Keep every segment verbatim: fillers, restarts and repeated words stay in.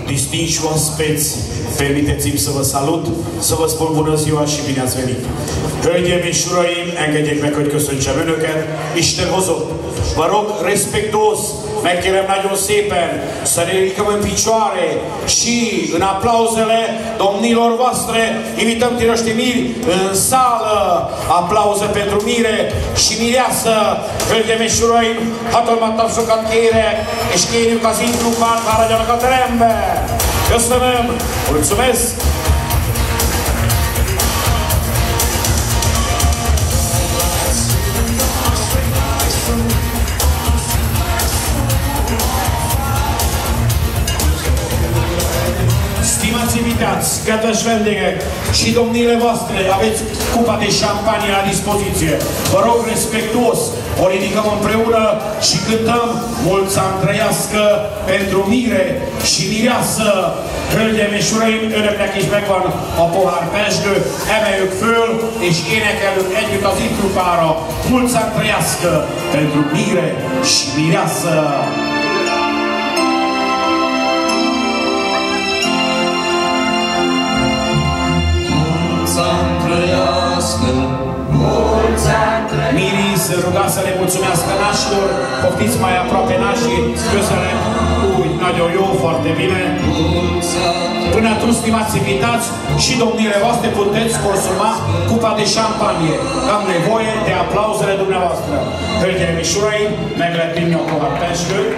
distinși oaspeți, permiteți-mi să vă salut, să vă spun bună ziua și bine ați venit. Hölgyeim és uraim, engedjék meg, hogy köszöntsem önöket, Isten hozott. Vă rog, respectuos, megkérem nagyon szépen, să ne ridicăm în picioare și în aplauzele domnilor voastre, invităm tinoști miri în sală, aplauze pentru mire și mireasă. Hölgyeim és uraim, hatalmat tapsokat kérek, és kérjük az influpát, maradjanak a teremben. Köszönöm, mulțumesc! Stimați invitați, kedves vendégek și domnile voastre, aveți cupa de șampanie la dispoziție. Vă rog, respectuos, o ridicăm împreună și cântăm Mulți ani trăiască pentru mire și mireasă. Hölgyeim és uraim, önöknek is megvan a pohár pezsgő, emeljük föl és énekelünk együtt az ifjúpára. Mulți ani trăiască pentru mire și mireasă. Mirii se ruga să le mulțumească nașilor, poftiți mai aproape nașii, köszönöm, úgy, nagyon jó, foarte bine. Până atunci, stimați invitați și domnile voastre, puteți consuma cupa de șampanie. Am nevoie de aplauzele dumneavoastră. Hölgyeim és uraim, meg lehet vinni a pohár pezsgőt.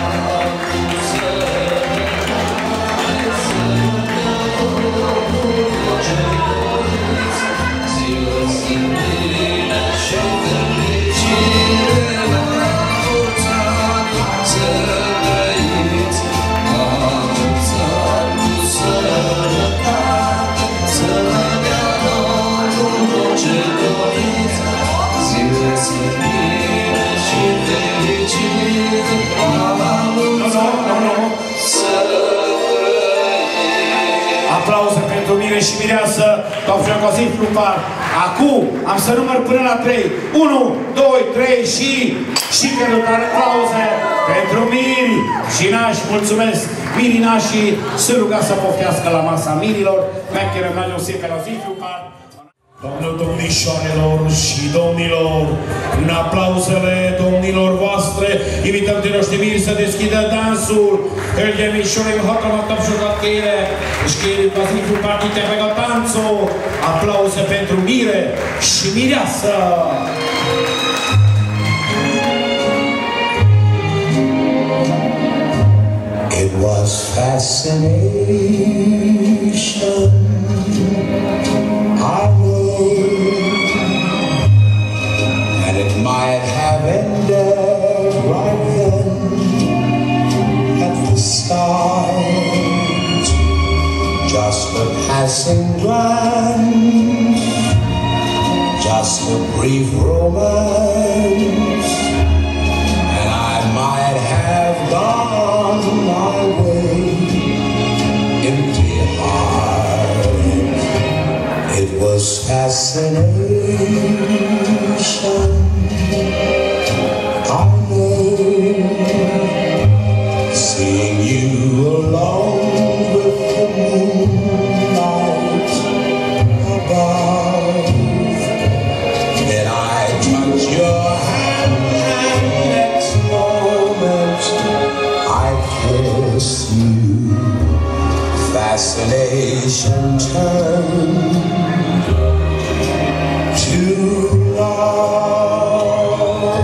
Aplauze pentru mire și mireasă, doamnă az influpár. Acum am să număr până la trei. unu, doi, trei și sikerült aplauze pentru miri și nași. Mulțumesc! Mirii nașii se ruga să poftească la masa mirilor. Megkérem nagyon szépen az influpár. Doamnă, domnișoarelor și domnilor, în aplauzele domnilor voastre, invităm pe noștri miri să deschidă dansul. Hölgyeim és uraim, hatalmat tapsokat kérek, és kérjük az ifjúpárt, itt meg a táncol. Aplauze pentru mire și mireasă! It was fascination, I know, and it might have ended right then at the start, just a passing glance, just a brief romance, and I might have gone my way, empty-hearted. It was fascination, I know, seeing you alone with the moonlight above. Then I touch your hand and next moment I kiss you. Fascination turned to love.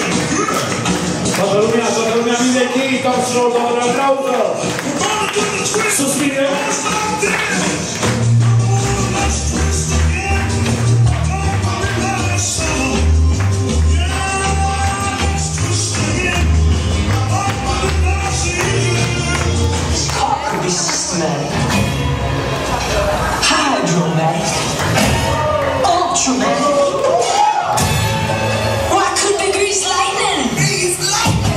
Toată lumea, toată lumea, mindenki, tapsolva, aplauza! Suspine. Could be systematic, hydromatic, ultramatic. Or I could be grease lightning. Grease lightning.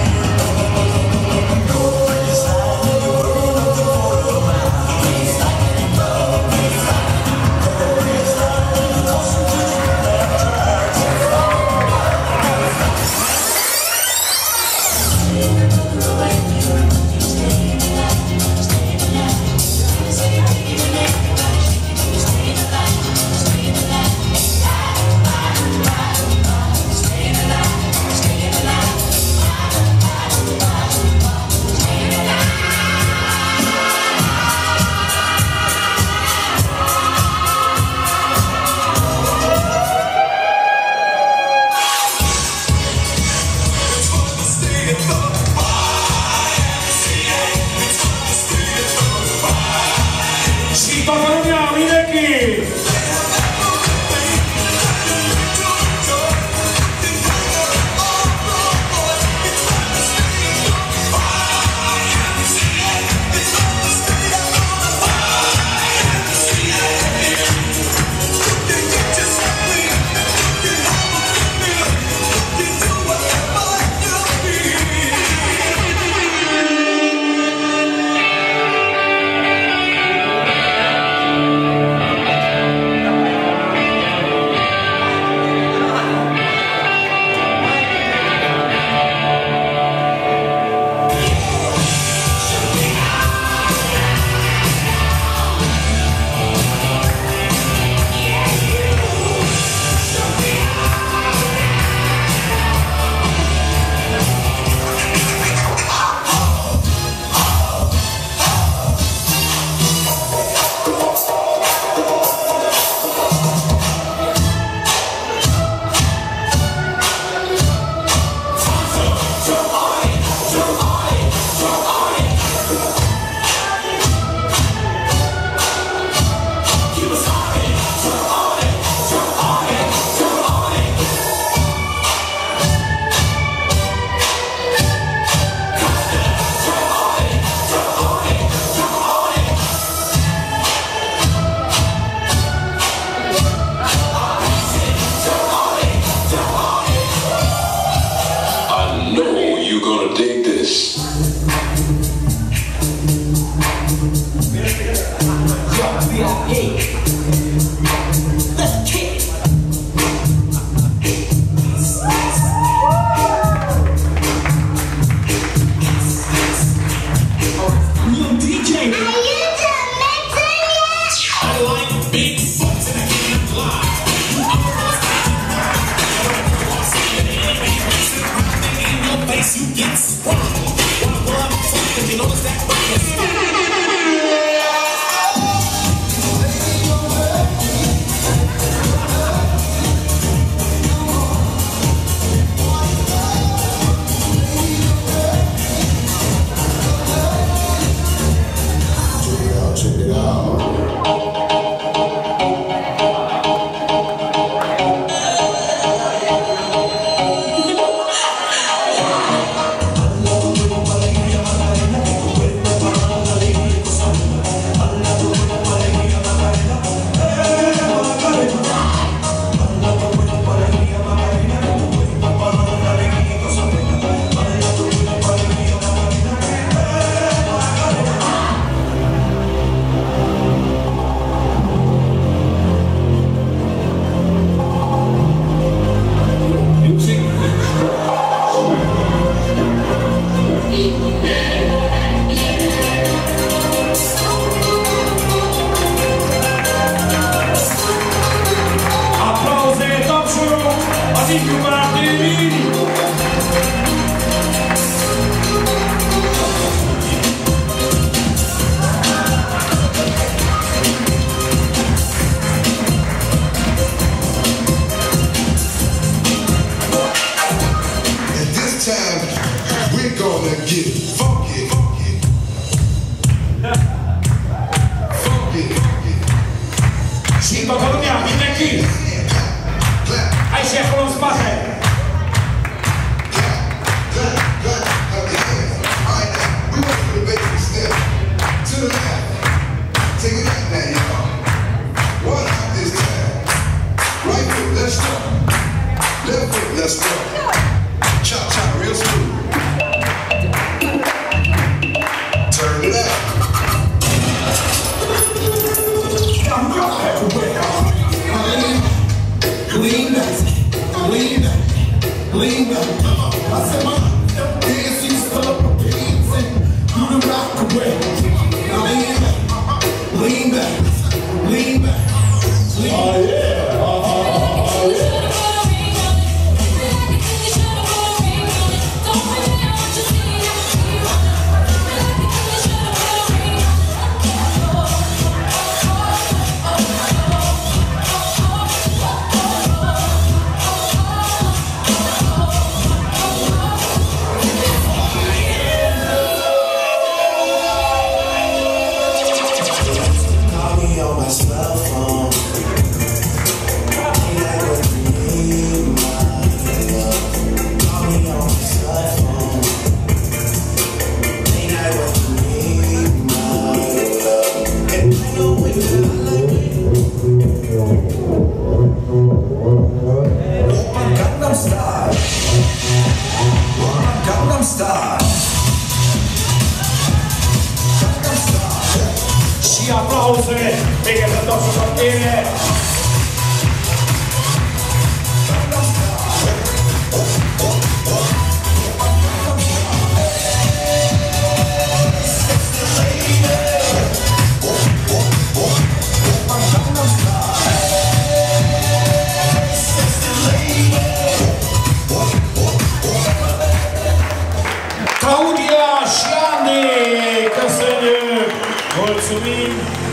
și aplauze pe care tot să sortire. Claudia și Andy Căsăniu, mulțumim!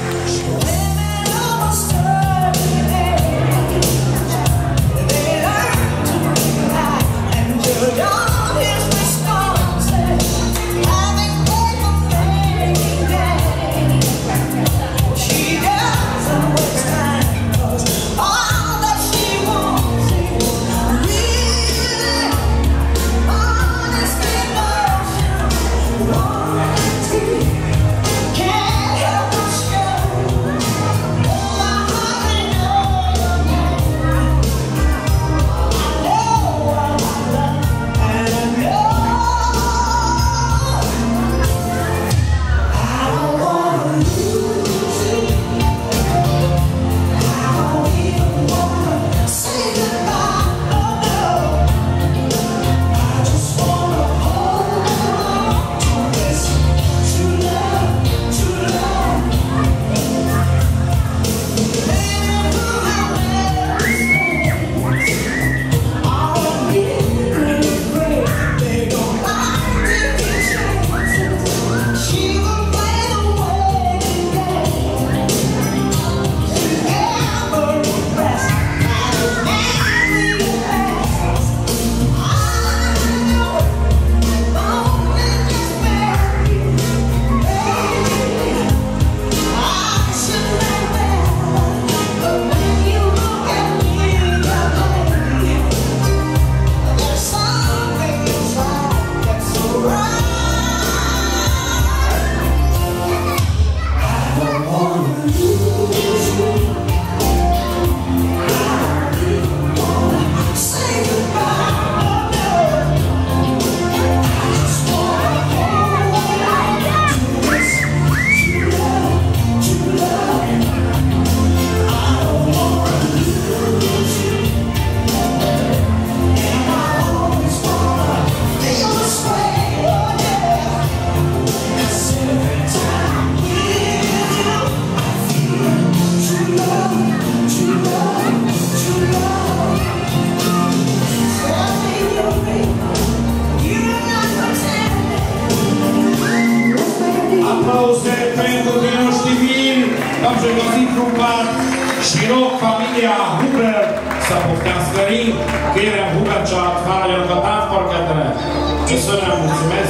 Și rog familia Huber să poftească ring, că ele în Huber cea atfară de lăcătat, porcă de ce să ne mulțumesc.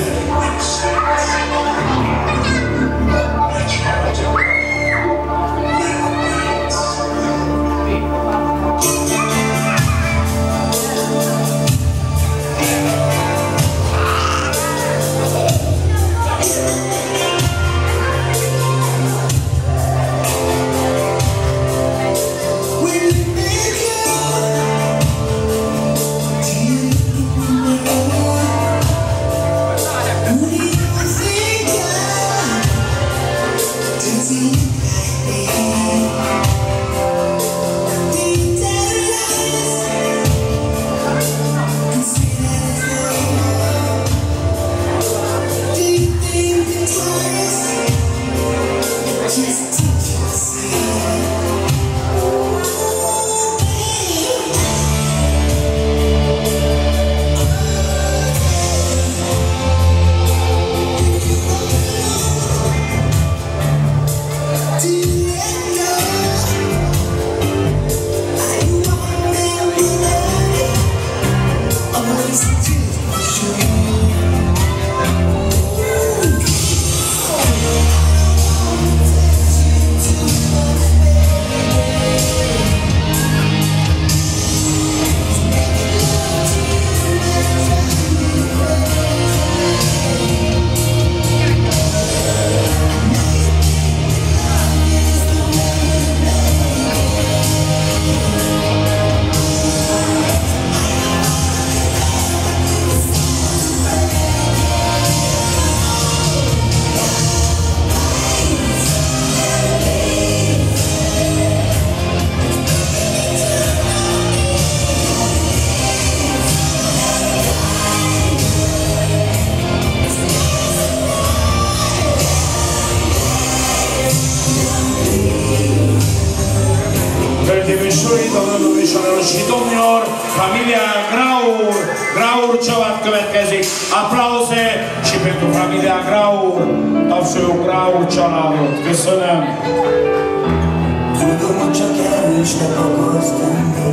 Domnișorii, domnul, domnișoarelor și domnilor, familia Graur, Graur Ciobat következik. Aplauze și pentru familia Graur, tapsoljuk Graur családot. Köszönöm. Tudom, hogy csak erősnek akarsz tenni.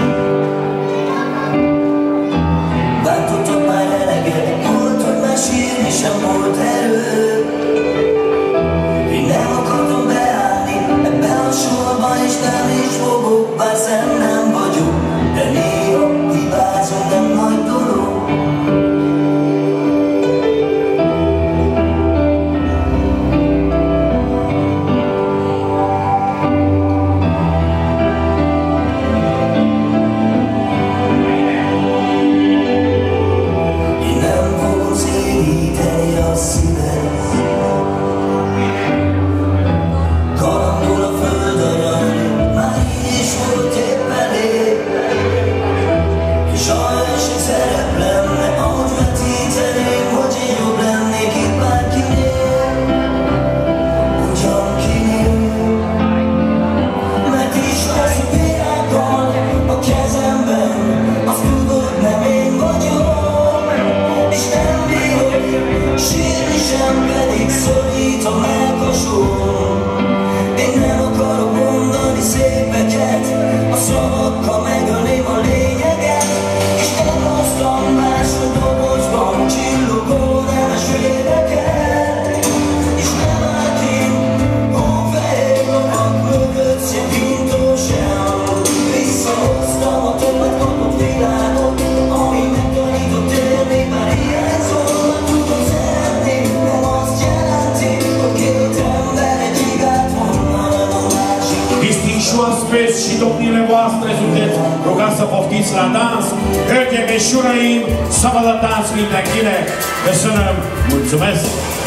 Bántottak már eleget, volt, hogy már sírni sem volt erő. Én nem akartam beállni ebbe a sorba, és nem is fogok, bár szem nem vagyok, de néha hibázom, nem nagy dolog. Și domnile voastre sunteți rugați să poftiți la dans. Hölgyeim és uraim, szabad a tánc mindenkinek. Köszönöm, mulțumesc!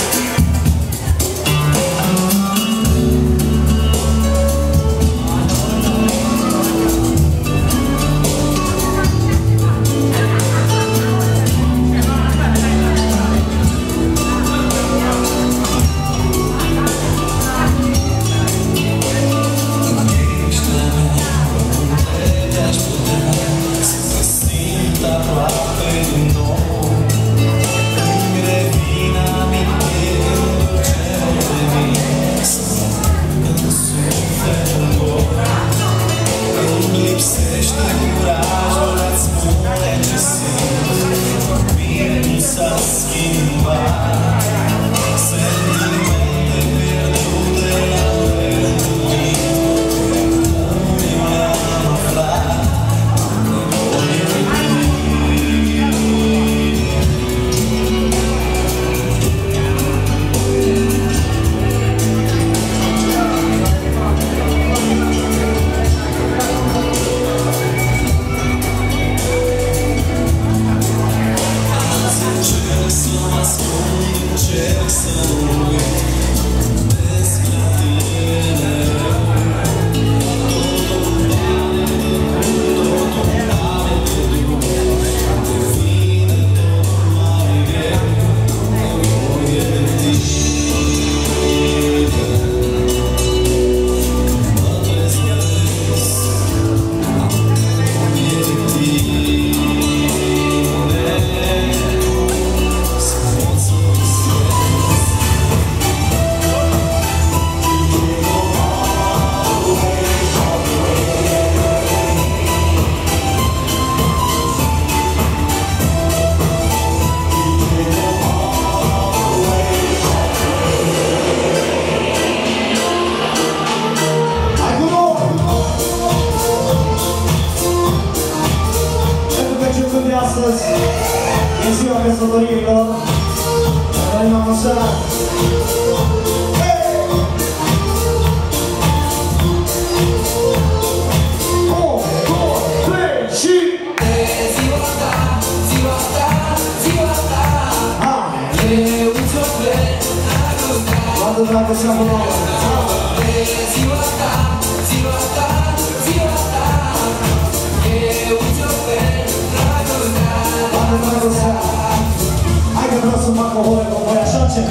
Hai că vreau să fac o horă cu voi, așa ce?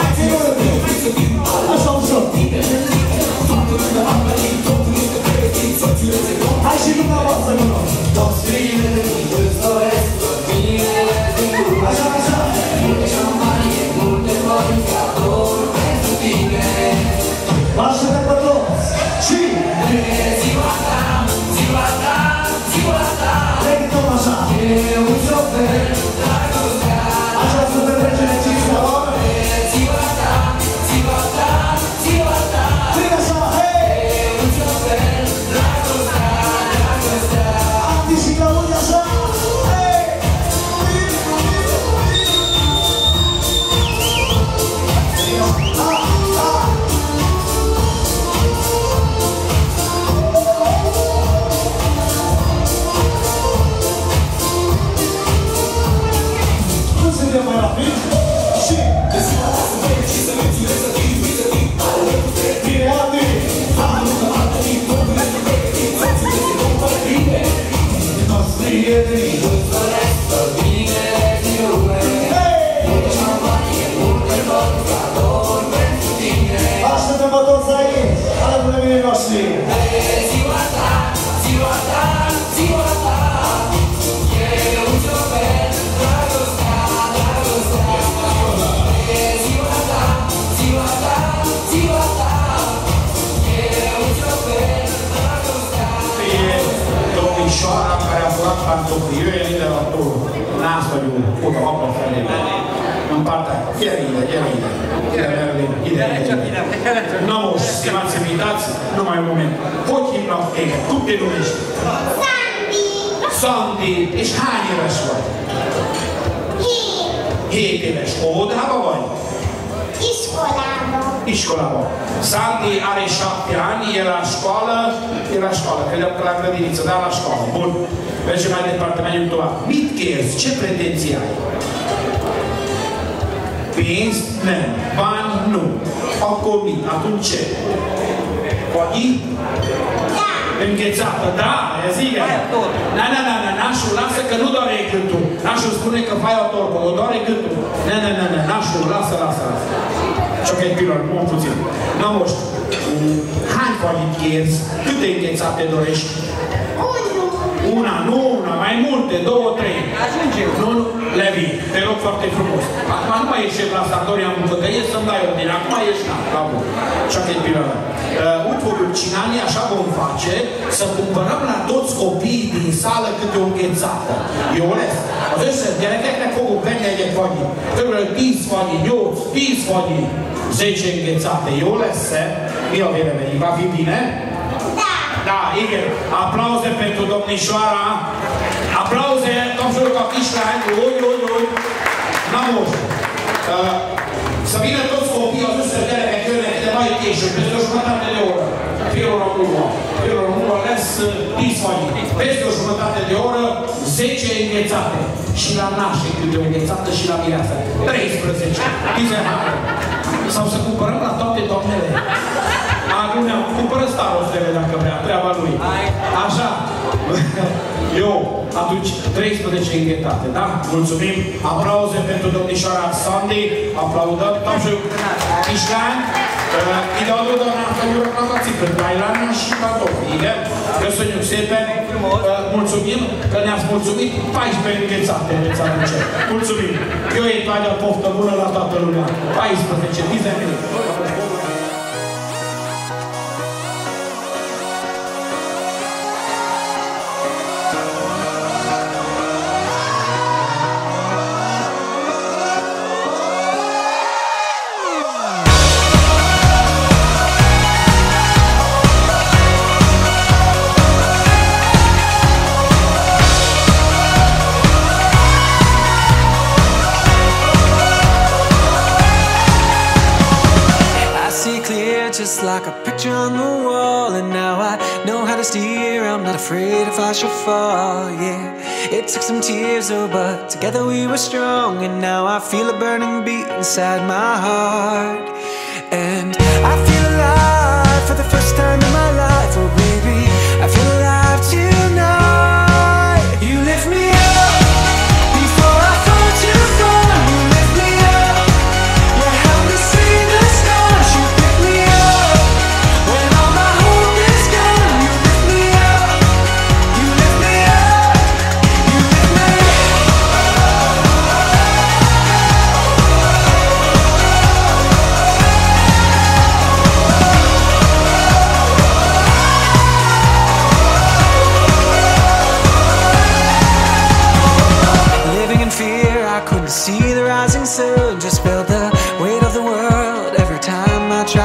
Așa ușor. Hai și dumneavoastră cu noi. Toți tinerii îți doresc binele din lume. Așa, așa. Multe șampanie, multe bani, cadouri pentru tine. Vă așteptăm pe toți. Și Mâine e ziua ta, ziua ta, ziua ta. trec tot așa. Eu îți ofer dragostea. Această petrecere cinstea lor. Ziua ta, ziua ta, ziua ta. Bine așa, hei! Eu îți ofer dragostea, dragostea. Anti și Claudia așa. Hei! Nu suntem mai rapid? Și bine, Andy! Toți prietenii îți doresc binele din lume. Multe șampanie, multe bani, cadouri pentru tine. Așteptăm pe toți aici, alături de mine noștri. E ziua ta, ziua ta, ziua ta. Eu îți ofer dragostea, dragostea. E ziua ta, ziua ta, ziua ta. Eu îți ofer dragostea. E domnișoara care a furat pantofii, eu e literatură, n-asta de unul, pută, o pofele, în partea, e ride, e ride, e ride, e ride. Nu, stimați invitați, numai un moment. Ochii la fete, cum te numești? Sandy. Sandy, és hány éves vagy? Hét. Hét éves. Óvodába vagy? Iskolába. Iskolában. Sandy are șapte ani, e la școală, e la școală, credeam că la grădiniță, dar la școală. Bun. Mergem mai departe, mergem tu la. Mit kérsz? Ce pretenții ai? Pénzt? Nem. Bani? Nu. Akkor mit? Atunci ce? Poghi? Da. Înghețată, da, e zică. Na, na, na, na, nașul, lasă că nu doare gâtul. Nașul spune că fai o torbă, o doare gâtul. Na, na, na, na, nașul, lasă, lasă, lasă. Ciochet pilor, nu puțin. Nu moști. Hai, poate kérsz. Câte înghețate dorești? Unu. Una, nu una, mai multe, două, trei. Ajunge. Nu, nu, Levi, te rog foarte frumos. Acum nu mai ești la Sandoria în bucătărie să-mi dai ordine. Acum ești la, la bun. Ciochet pilor. Uh, Uite, Cinanii, așa vom face, să cumpărăm la toți copiii din sală câte o înghețată. Iolesc, adesso direi che come prende gli fogli, quello il bis fogli, io bis fogli, zece înghețate. Iolesc, io bine, veni, va fi bine? Da. Da, Igor, aplauze pentru domnișoara, aplauze, domnul Capișlan, oi, oi, oi, n-am să vină toți copiii, au zis să vedere pe chiune de mai cheșuri, peste o jumătate de oră. Fiul Romulua, fiul Romulua ales disfani. Peste o jumătate de oră, zece înghețate. Și la nașe câte o înghețată și la mireasă. treisprezece. Dizerhare. Sau să cumpărăm la toate doamnele. Agluneam, cumpără starostele dacă vrea, treaba lui. Așa. Eu, atunci, treisprezece înghețate, da? Mulțumim. Aplauze pentru domnișoara Sandy. Aplaudăm. Domnul Ișlan. Idealul de noastră e o plăcație pentru Tailana și Patofi. Găsăniu Sepe. Mulțumim că ne-ați mulțumit. paisprezece înghețate veți aduce. Mulțumim. Eu e toată poftă bună la toată lumea. paisprezece. Dizem. Just like a picture on the wall, and now I know how to steer. I'm not afraid if I should fall, yeah. It took some tears, oh, but together we were strong. And now I feel a burning beat inside my heart, and I feel alive for the first time in my life. Oh baby, I feel alive tonight. You lift me up before I fall too far. You lift me up, you help me see the stars. You pick me up when all my hope is gone. You lift me up,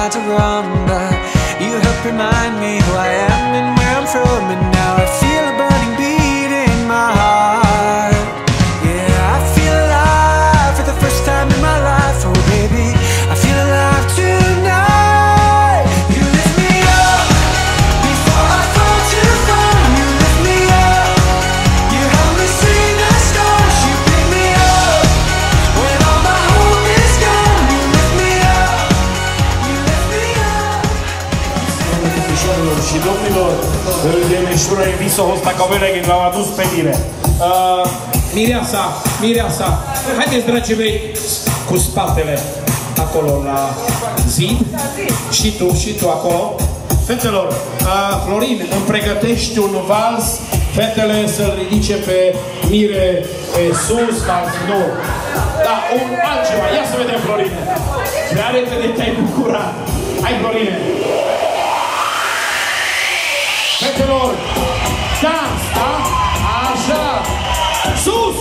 tried to run, but you helped remind me who I am and where I'm from, and now I feel a burning beat in my heart. Yeah, I feel alive for the first time in my life. Oh baby, I feel alive tonight. You lift me up before I fall to the ground. You lift me up, you help me see the stars. You pick me up when all my hope is gone. You lift me up, you lift me up. Domnișoarelor și domnilor, de meșură Eviso Hostacoveleghin l-au adus pe mire. Uh, Mireasa, Mireasa, haideți, dragii mei, cu spatele acolo la zid și tu, și tu acolo. Fetelor, uh, Florin, îmi pregătești un vals, fetele să-l ridice pe mire pe sus, vals, nu. Da, un altceva, ia să vedem, Florine. Prea repede te-ai bucurat. Hai, Florine. Fetelor, dans, da? Așa, sus!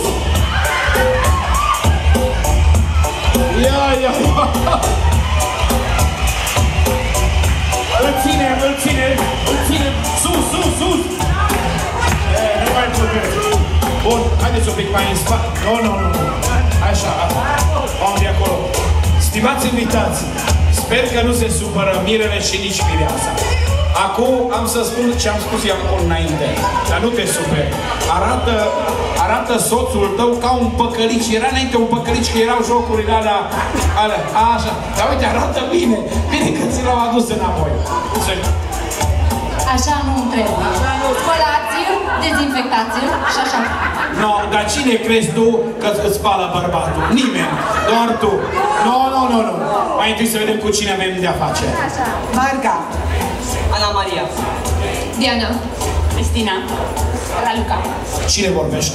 Ia, ia, ia! Îl ținem, îl ținem, îl ținem, sus, sus, sus! E, nu mai putem. Bun, haideți un pic mai în spate. Nu, nu, nu, nu. Așa, am de acolo. Stimați invitați, sper că nu se supără mirele și nici mireasa. Acum am să spun ce am spus eu acum înainte, dar nu te super. Arată, arată soțul tău ca un păcălici. Era înainte un păcălici, că erau jocurile alea, alea, așa. Dar uite, arată bine, bine că ți l-au adus înapoi. Așa nu trebuie. Spălați-l, dezinfectați-l și așa. No, dar cine crezi tu că îți spală bărbatul? Nimeni, doar tu. Nu, nu, nu, nu. Mai întâi să vedem cu cine avem de-a face. Marga. Ana Maria. Diana. Cristina. Raluca. Cine vorbește?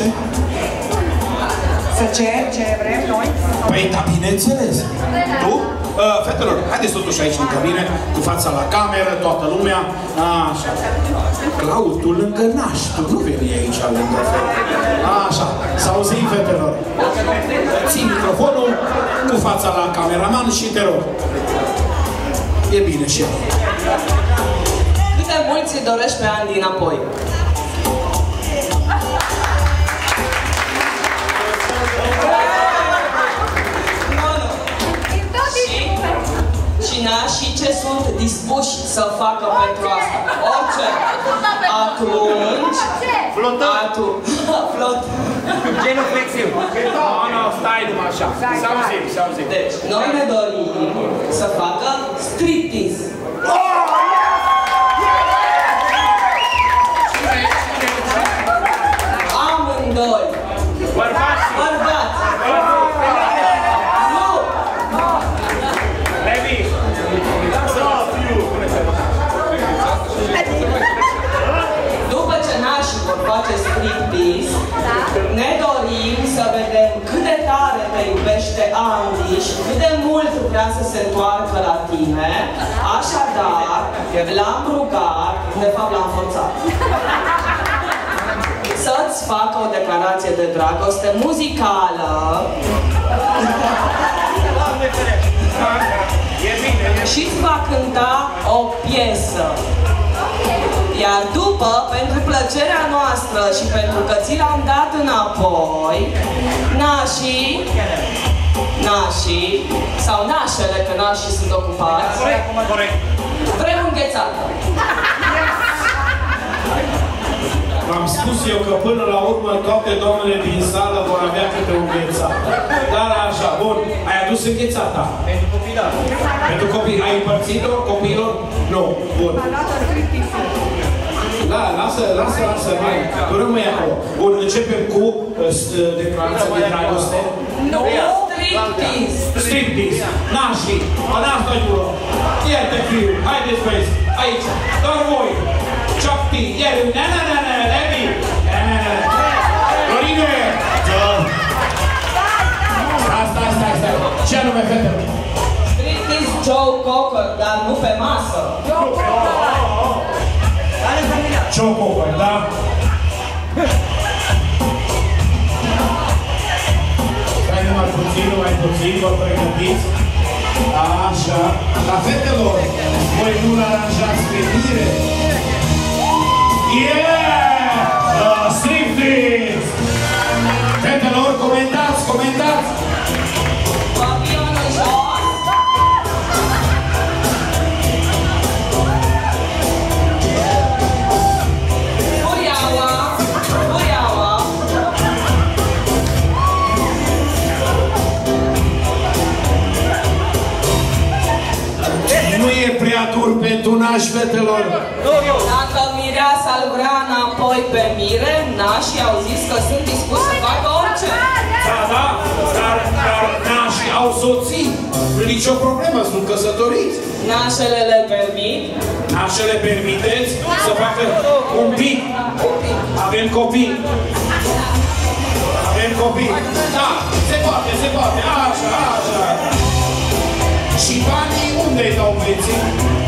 Să cer ce vrem noi? Păi, da, bineînțeles. Tu? Uh, fetelor, haideți totuși aici lângă mine, cu fața la cameră, toată lumea. Așa. Claud, tu lângă naș, tu nu veni aici lângă fete. Așa. S-a auzit, fetelor. Ții microfonul cu fața la cameraman și te rog. E bine și eu. Cât de mult ți dorești pe Andy înapoi? Cine și ce sunt dispuși să facă pentru asta? Orice. Atunci... Atu... Flot. Genuflexiv. Nu, nu, stai numai așa. S-a auzit, s-a auzit. Deci, noi ne dorim să facă striptease. Amândoi. Bărbați. Bărbați. Nu. Levi. După ce nașii vor face striptease, ne dorim să vedem cât de tare te iubește Andy și cât de mult vrea să se întoarcă la tine. Așadar, l-am rugat, de fapt l-am forțat, să-ți facă o declarație de dragoste muzicală. Și îți va cânta o piesă. Iar după, pentru plăcerea noastră și pentru că ți l-am dat înapoi, nașii, nașii, sau nașele, că nașii sunt ocupați, vrem înghețată. V-am spus eu că până la urmă toate doamnele din sală vor avea câte o înghețată. Dar așa, bun, ai adus înghețata? Pentru copii, da. Pentru copii, ai împărțit-o copiilor? Nu, bun. Da, lasă, lasă, lasă, mai, tu rămâi acolo. Bun, începem cu uh, declarația de dragoste. Nu, striptease. Striptease, nașii, în asta jură. Ierte fiu, haideți băieți, aici, doar voi. Ciocti, ieri, na na na na, Levi, na na na. Florine! Stai, stai, stai, stai. Ce anume, fete? Striptease Joe Cocker, dar nu pe masă. Joe Cocker, da? Stai numai puțin, numai puțin, vă pregătiți. Așa. La fetelor, voi nu-l aranjați pe mire? Yeah! Uh, Striptease! Fetelor, comentați, comentați! Papionul jos! Furiaua! Furiaua! Nu e prea dur pentru nași, fetelor. Dacă mireasa îl vrea înapoi pe mire, nașii au zis că sunt dispus să facă orice. Da, da, dar, dar nașii au soții. Nici o problemă, sunt căsătoriți. Nașele le permit. Nașele permiteți să facă un pic. Avem copii. Avem copii. Da, se poate, se poate. Așa, așa. Și banii unde-i dau băieții?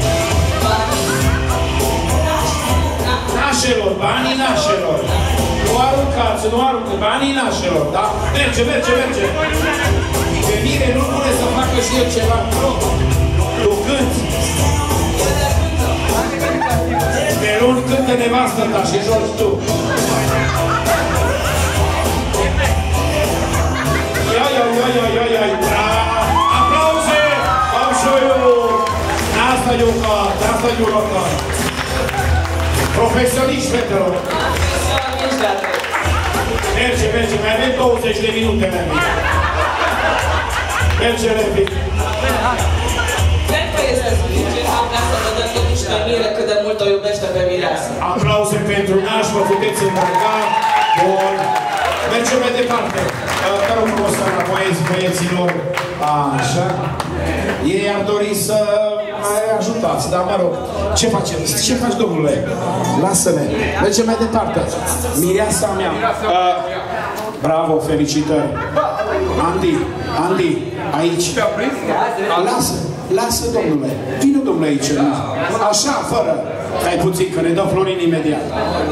Nașelor, banii nașelor. Nu aruncați, nu aruncați, banii nașelor, da? Merge, merge, merge. Pe mine nu pune să facă și eu ceva. Tu cânti. Pe luni cântă nevastă ta și joci tu. Ia, ia, ia, ia, ia, ia, ia. Aplauze! Am și eu. Asta e o carte, asta e o carte. Profesioniști, fetelor. Profesioniști, da. Merge, merge, mai avem douăzeci de minute, merge. Merge, repede. Cred că este suficient. Am vrea să vedem totuși pe mire cât de mult o iubește pe mireasă. Aplauze pentru naș, vă puteți îmbrăca. Bun. Mergem mai departe. Te rog frumos să înapoiezi băieților. Așa. Ei ar dori să mai ajutați, dar mă rog. Ce facem? Ce faci, domnule? Lasă-ne. Mergem mai departe. Mireasa mea. Uh, bravo, felicitări. Andy, Andy, aici. Lasă, lasă, domnule. Vino, domnule, aici. Așa, fără. Stai puțin, că ne dă Florin imediat.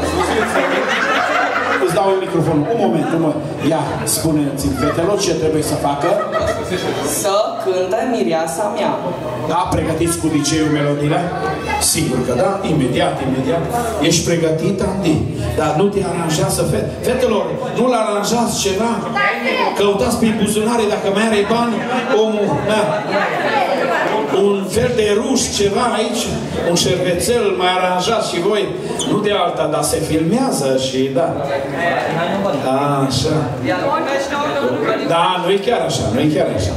Îți dau un microfon. Un moment, un moment. Ia, spune-ți fetelor ce trebuie să facă. Să cânte mireasa mea. Da, pregătiți cu D J-ul melodiile? Sigur că da, imediat, imediat. Ești pregătit, Andy? Dar nu te aranjează, fete. Fetelor, nu-l aranjați ceva? Căutați prin buzunare dacă mai are bani, omul, da. Un fel de ruș, ceva aici, un șervețel, mai aranjați și voi. Nu de alta, dar se filmează și da. Așa. Da, nu-i chiar așa, nu-i chiar așa.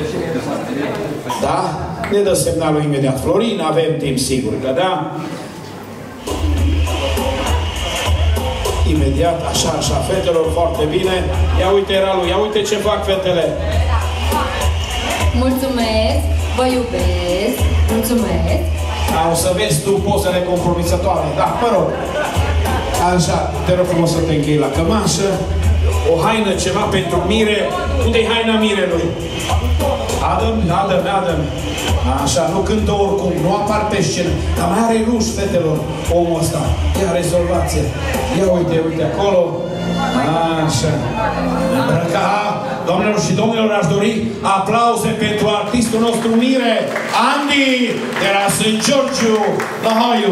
Da? Ne dă semnalul imediat. Florin, avem timp, sigur că da. Imediat, așa, așa, fetelor, foarte bine. Ia uite ralul, ia uite ce fac fetele. Mulțumesc, vă iubesc, mulțumesc. Da, o să vezi tu pozele compromisătoare. Da, mă rog. Așa, te rog frumos să te închei la cămașă. O haină, ceva pentru mire. Unde-i haina mirelui? Adam, Adam, Adam. Așa, nu cântă oricum, nu apar pe scenă. Dar mai are ruș, fetelor, omul ăsta. Ia rezolvație. Ia uite, uite acolo. Așa. Îmbrăca. Doamnelor și domnilor, aș dori aplauze pentru artistul nostru mire, Andy, de la Saint Georgiu, la Haiu.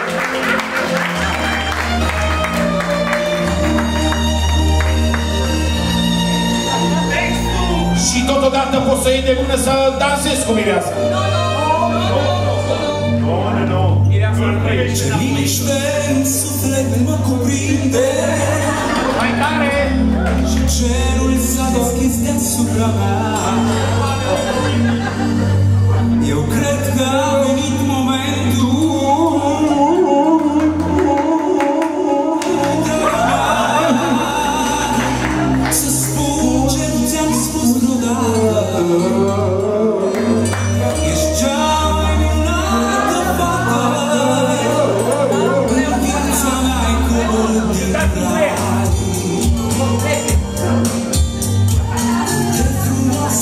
Și totodată poți să iei de mână să dansezi cu mireasa. Nu, nu, nu. Mireasa nu trece. Ce liniște în suflet mă cuprinde. Mai tare! Și cerul s-a deschis deasupra mea. Eu cred că a venit momentul să spun ce nu ți-am spus vreodată. Ești cea mai minunată fată în viața mea, ai coborât din rai. De frumoasă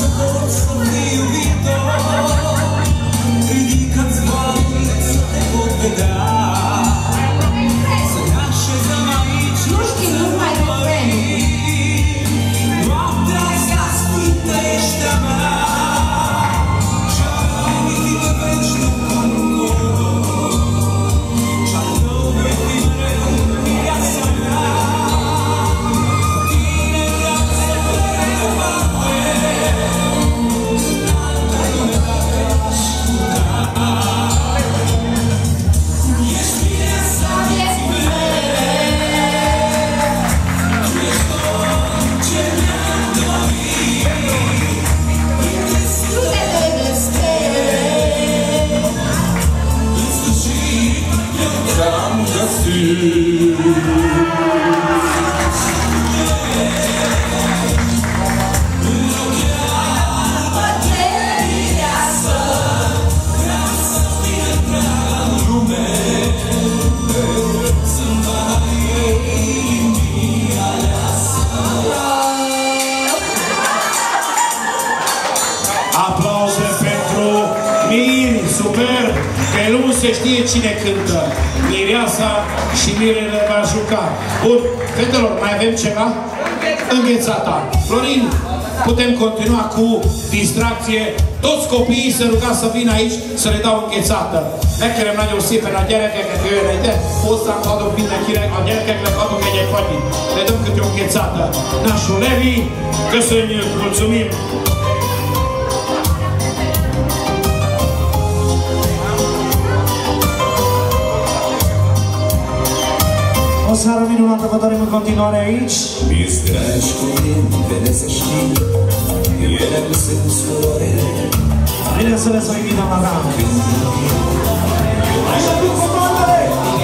Pe luni se știe cine cântă. Mireasa și Mirele va juca. Bun, fetelor, mai avem ceva? Înghețata. Florin, putem continua cu distracție. Toți copiii se ruga să vină aici să le dau înghețată. Nekere nagyon szépen a gyerekeket jöjjön ide, hozzánk adok mindenkinek, a gyerekeknek adok egy-egy fagyit. Le dăm câte o înghețată. Nasul Levi, köszönjük, mulțumim! O seară minunată vă dorim în continuare aici. Mi-s dragi cuvintele să știi, ele cu sensoare. Bineînțeles, o invităm la ramă. Așa cum comandele!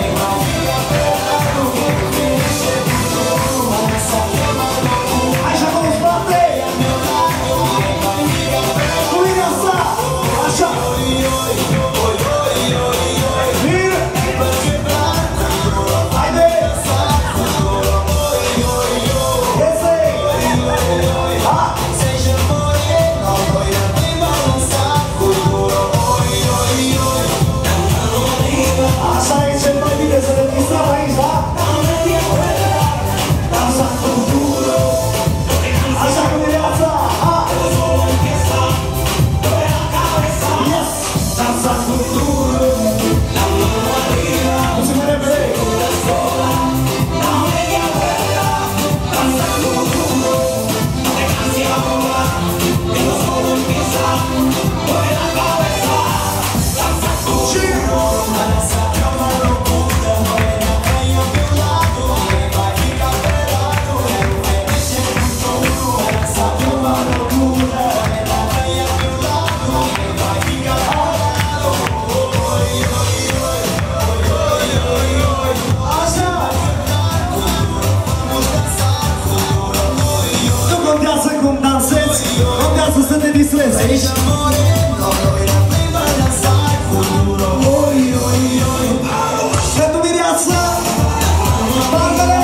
Așa cum spate! Cu mine asta! Așa! Bine! Haide! Iese! Ha! Așa e cel mai bine să ne distrăm aici, da? Dansa cu duro, așa cu viața, ha! Yes! Dansa cu duro, mulțumim repede! Cum dansezi, contează să te distrezi aici. Pentru viața, bandele!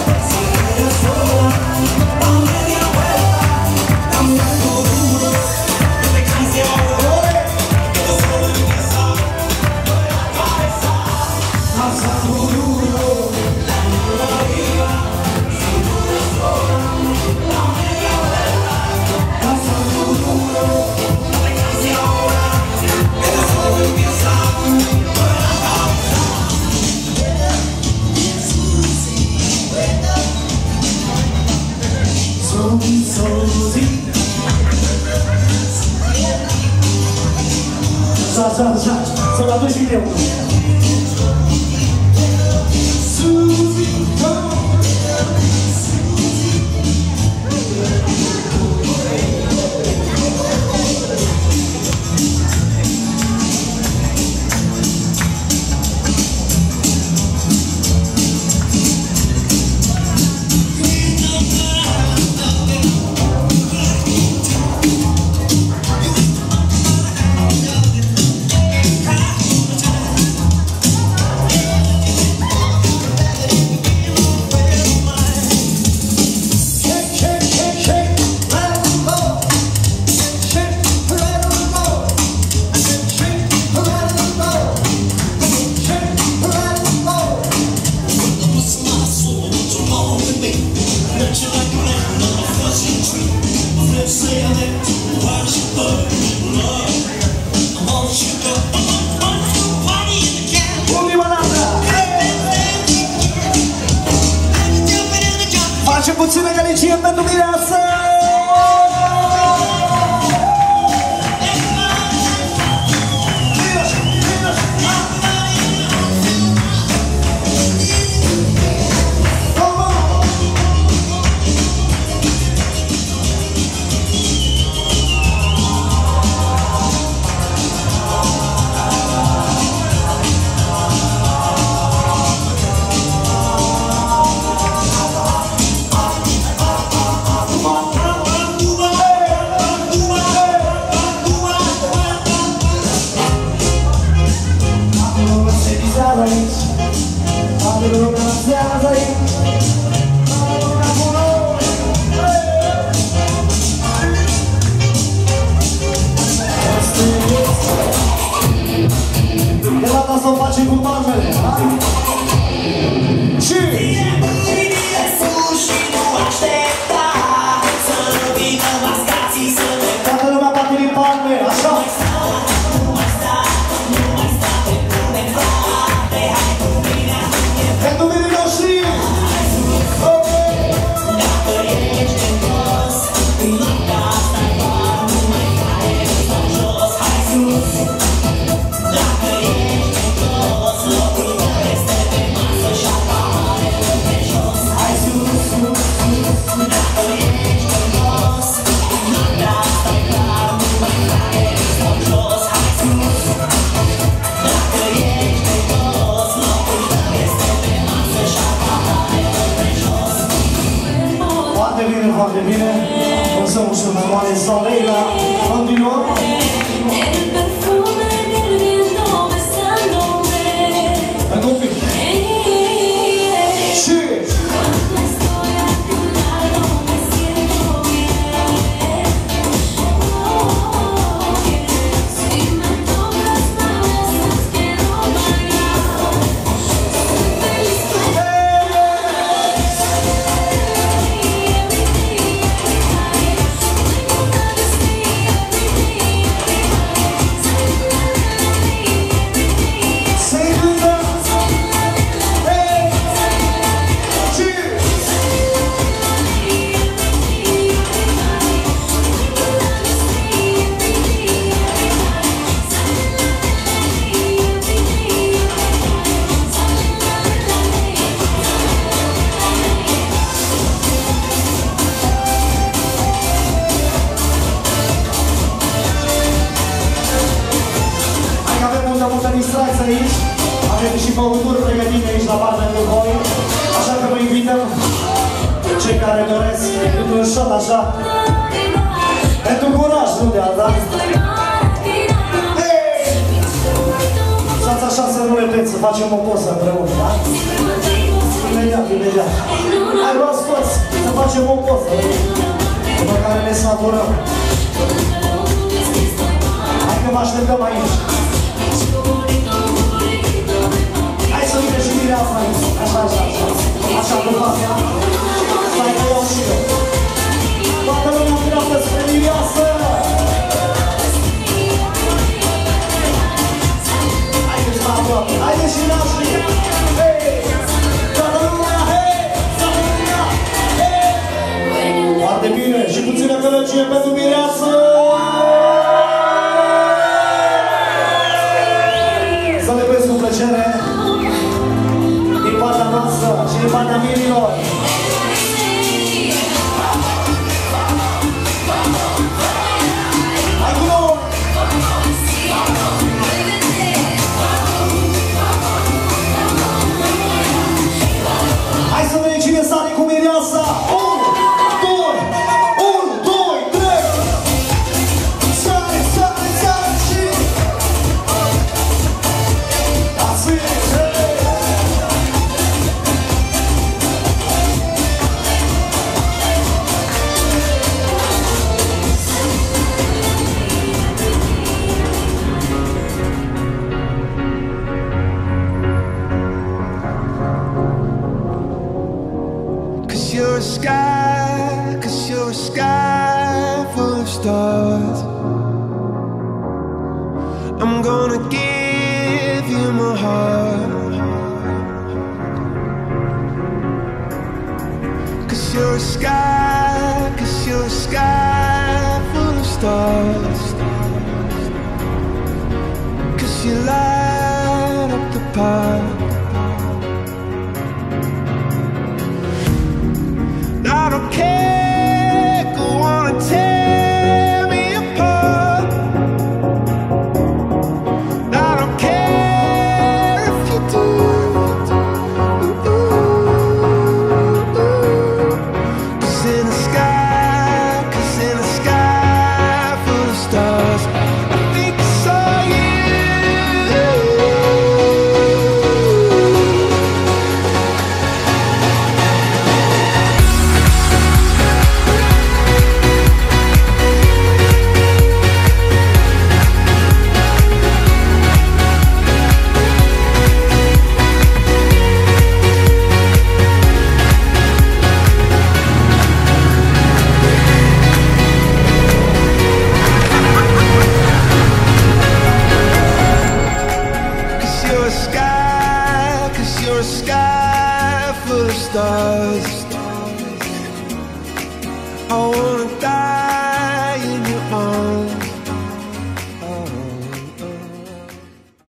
Așa, așa, așa, să-l aduci și eu. Facem puțină galicie pentru mireasă! Come on! De data asta o facem cu palmele, ha? Și... Toată lumea bate din palme, așa? Pentru mine noștri! Foarte bine, foarte bine. O să ușor mai mare sau Leila. Continuăm. Încă un pic. Și... Aici, avem și băuturi pregătite aici la bar pentru voi, așa că vă invităm cei care doresc într-un shot așa, pentru curaj, nu de alta. Stați așa să nu repet, să facem o poză împreună, da? Imediat, imediat. Hai, luați toți, să facem o poză, după care ne saturăm. Hai că vă așteptăm aici. Hai să vină și mireasa aici. Așa, așa, așa. Așa, după astea. Stai că iau și eu. Toată lumea dreaptă spre mireasă. Haideți la aproape. Haideți și naștri. Hei! Toată lumea, hei! Toată lumea, hei! Foarte bine. Și puțină călăcie pentru mireasă. Să le vezi cu plăcere din partea noastră și din partea mirilor. Hai cu noi! Hai să vedem cine sare cu mireasa! unu, doi, unu, doi, trei! Sare, sare, sare și... You're a sky, cause you're a sky full of stars. I'm gonna give you my heart. Cause you're a sky, cause you're a sky full of stars. Cause you light up the park. I don't care, go on and tear me apart. I don't care if you do. Ooh, ooh, ooh. Cause in the sky, cause in the sky full of stars, I think I saw you. stars.